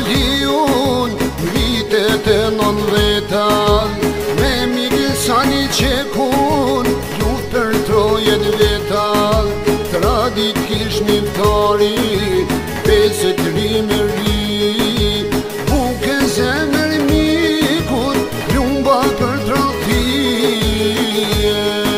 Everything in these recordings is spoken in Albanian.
di unë vitet e 90 me Miguel Sani qekun luft për trojet veta tradit kish njëftari peset rime ri buke zemër mikut lumba për tradhije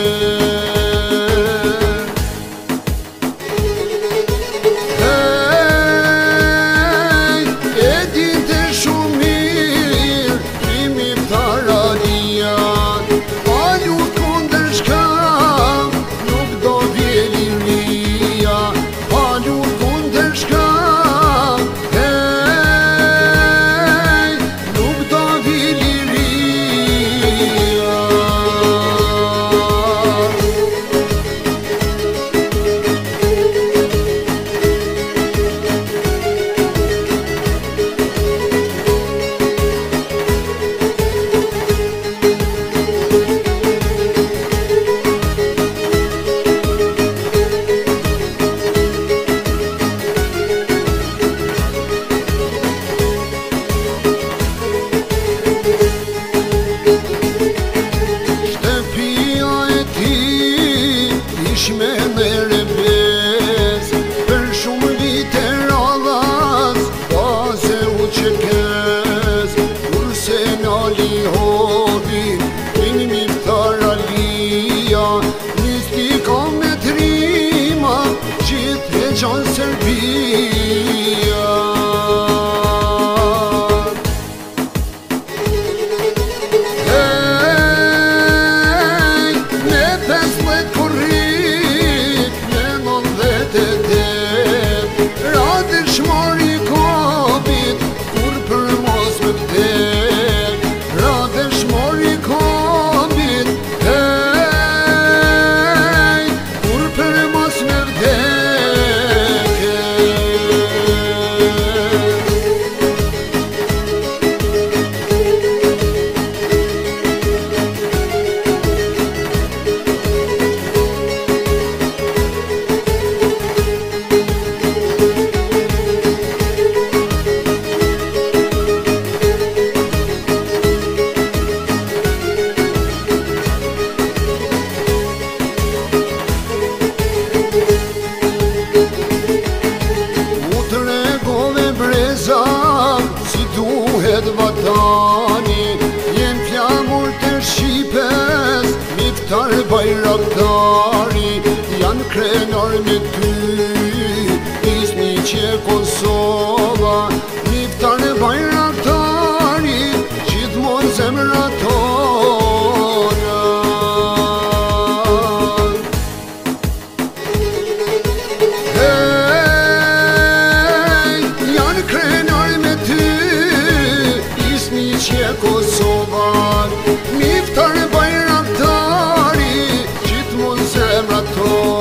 me mere bez për shumë vite radhas baze u qekes kurse nali hobi kini miftar alia nisti ka me trima gjithë e gjanë Serbia si duhet vatani jem flamur të Shqipes miftar bajraktari janë krenar me ty isni që Kosova miftar bajraktari gjithmon zemra tona Kosova miftar bajraktari gjithmon zemra tona